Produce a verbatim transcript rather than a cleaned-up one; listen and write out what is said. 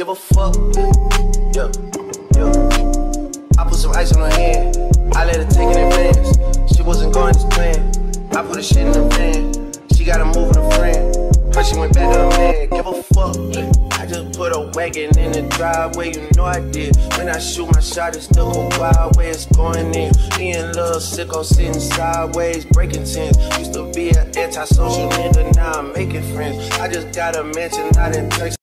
give a fuck. Yeah, yeah. I put some ice on her hand, I let her take it in advance. She wasn't going as planned, I put her shit in the van. She gotta move with a friend, but she went back to her man. Give a fuck. I just put a wagon in the driveway, you know I did. When I shoot my shot, it still go wild way it's going in. Me and Lil Sicko sitting sideways, breaking tents. Used to be an antisocial nigga, now I'm making friends. I just got a mansion out in Texas.